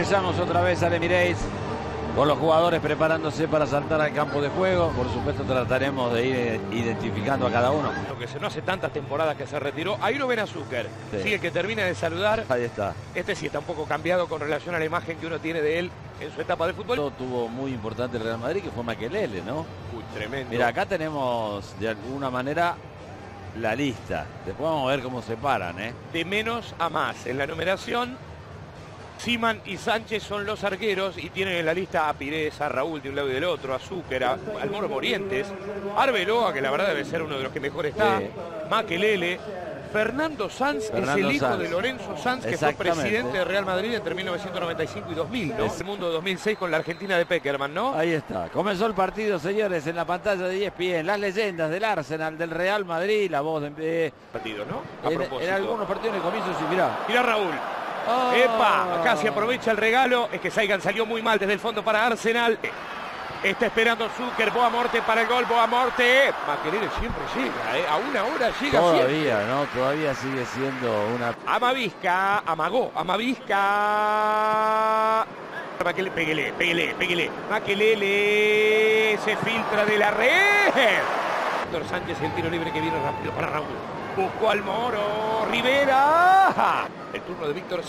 Ingresamos otra vez al Emirates con los jugadores preparándose para saltar al campo de juego. Por supuesto trataremos de ir identificando a cada uno. Lo que no hace tantas temporadas que se retiró. Ahí lo ven a Zucker. Sí. Sigue que termina de saludar. Ahí está. Este sí está un poco cambiado con relación a la imagen que uno tiene de él en su etapa de fútbol. Todo tuvo muy importante el Real Madrid, que fue Makelele, ¿no? Uy, tremendo. Mira, acá tenemos de alguna manera la lista. Después vamos a ver cómo se paran, ¿eh? De menos a más. En la numeración, Siman y Sánchez son los arqueros y tienen en la lista a Pires, a Raúl de un lado y del otro, a Zucker, al Moro Morientes, Arbeloa, que la verdad debe ser uno de los que mejor está, Sí. Makelele, Fernando Sanz, Fernando es el hijo Sanz. de Lorenzo Sanz, que fue Exactamente. presidente de Real Madrid entre 1995 y 2000, ¿no? El mundo de 2006 con la Argentina de Peckerman, ¿no? Ahí está. Comenzó el partido, señores, en la pantalla de ESPN. Las leyendas del Arsenal, del Real Madrid, la voz de... Partido, ¿no? A propósito. En algunos partidos de comienzo, sí, mirá. Mirá Raúl. Oh. ¡Epa! Acá se aprovecha el regalo. Es que Saigan salió muy mal desde el fondo para Arsenal. Está esperando Zucker. Boa Morte para el gol. Boa Morte. Makelele siempre llega, ¿eh? A una hora llega Todavía, siempre. ¿no? Todavía sigue siendo una... Amavisca. Amagó. Amavisca. Peguele. Makelele se filtra de la red. Víctor Sánchez, el tiro libre que viene rápido para Raúl. Buscó al Moro. Rivera. El turno de Víctor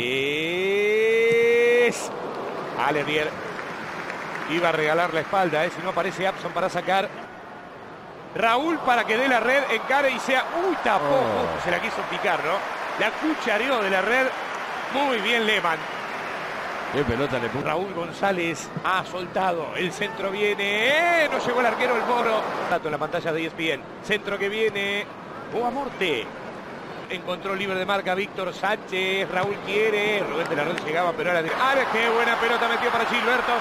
Sánchez. Aledier iba a regalar la espalda, si no aparece Abson para sacar. Raúl para que dé la red, encare y sea... ¡Uy, tapó! Se la quiso picar, ¿no? La cuchareó de la red. Muy bien Lehmann. ¿Qué pelota le puso? Raúl González ha soltado. El centro viene. No llegó el arquero, el Moro. Dato en la pantalla de ESPN. Centro que viene. Boa Morte. Encontró libre de marca Víctor Sánchez. Raúl quiere. Rubén de la Red llegaba, pero ahora... ¡Qué buena pelota metió para Gilberto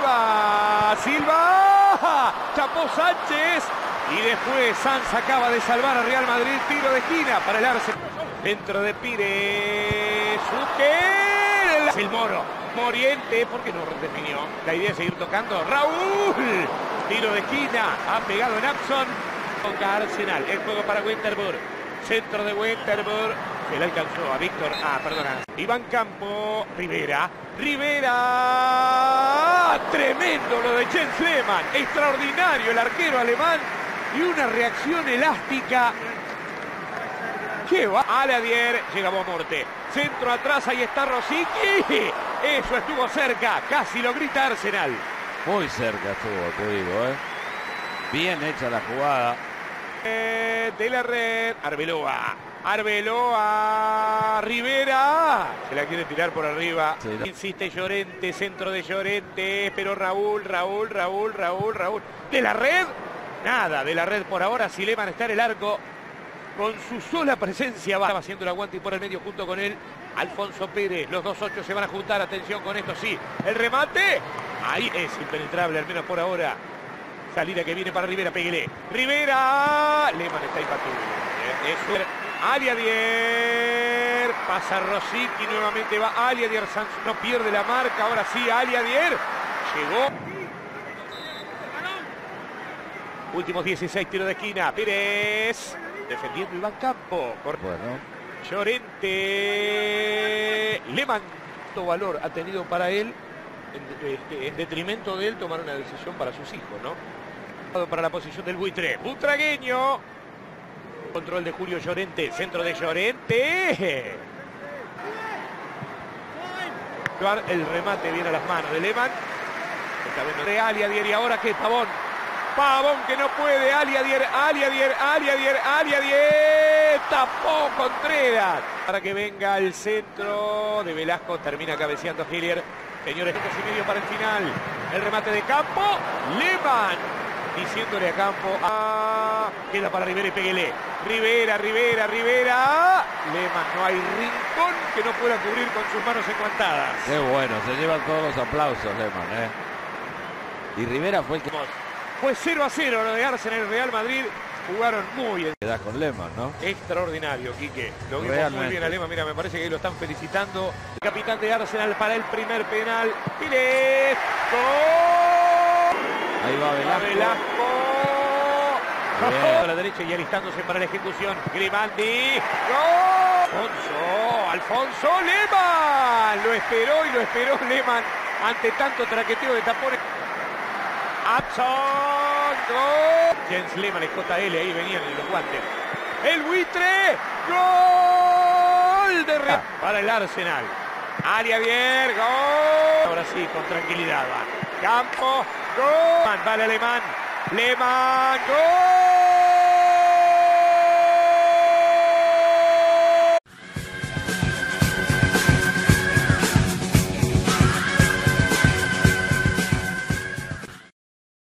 Silva! Tapó Sánchez. Y después Sanz acaba de salvar a Real Madrid. Tiro de esquina para el Arsenal. Dentro de Pires. Zucker. El Moro. Moriente. ¿Por qué no definió? La idea es seguir tocando. Raúl. Tiro de esquina. Ha pegado en Abson. Toca Arsenal. El juego para Winterburg. Centro de Winterburg. Se le alcanzó a Víctor. Perdona. Iván Campo. Rivera. Tremendo lo de Jens Lehmann. Extraordinario el arquero alemán. Y una reacción elástica. ¿Qué va? Aledier. Llega Boa Morte. Centro atrás. Ahí está Rosicky. Eso estuvo cerca. Casi lo grita Arsenal. Muy cerca estuvo, te digo, ¿eh? Bien hecha la jugada. De la red. Arbeloa. Rivera. Se la quiere tirar por arriba. Sí, no. Insiste Llorente. Centro de Llorente. Pero Raúl. De la red. Nada de la red por ahora. Si Lehmann está en el arco. Con su sola presencia va haciendo el aguante y por el medio junto con él Alfonso Pérez. Los 2-8 se van a juntar. Atención con esto, sí. El remate. Ahí es impenetrable, al menos por ahora. Salida que viene para Rivera. Peguele. Rivera. Lehmann está imbatible. Eso. Aliadier. Pasa Rosicky. Nuevamente va Aliadier. Sanz no pierde la marca. Ahora sí, Aliadier. Llegó. Últimos 16, tiro de esquina. Pires. Defendiendo Iván Campo. Bueno. Llorente. Lehmann. ¿Cuánto valor ha tenido para él? En detrimento de él tomar una decisión para sus hijos, ¿no? Para la posición del buitre. Butragueño. Control de Julio Llorente. Centro de Llorente. El remate viene a las manos de Lehmann. Está viendo de Aliadier. Y ahora que Pavón. Pavón que no puede. Aliadier. Tapó Contreras. Para que venga el centro de Velasco. Termina cabeceando Hillier. Señores, 2 y medio para el final. El remate de Campo. Lehmann. Diciéndole a Campo. Queda para Rivera y Peguele. Rivera. Lehmann, no hay rincón que no pueda cubrir con sus manos enguantadas. Qué bueno, se llevan todos los aplausos, Lehmann, ¿eh? Y Rivera fue el que... Fue 0-0 lo de Arsenal y Real Madrid. Jugaron muy bien. queda con Lehmann, ¿no? Extraordinario, Quique. Lo vimos Realmente. muy bien a Lehmann. Mira, me parece que ahí lo están felicitando. El capitán de Arsenal para el primer penal. Pires. ¡Gol! Ahí va Velasco. A la derecha y alistándose para la ejecución. Grimandi. ¡Gol! Alfonso Lehmann. Lo esperó y lo esperó Lehmann ante tanto traqueteo de tapones. Adson, gol. Jens Lehmann, el JL, ahí venían en los guantes. El buitre, gol de Real para el Arsenal. Área bien, gol. Ahora sí, con tranquilidad va. Campo, gol. Vale alemán. Lehmann, gol.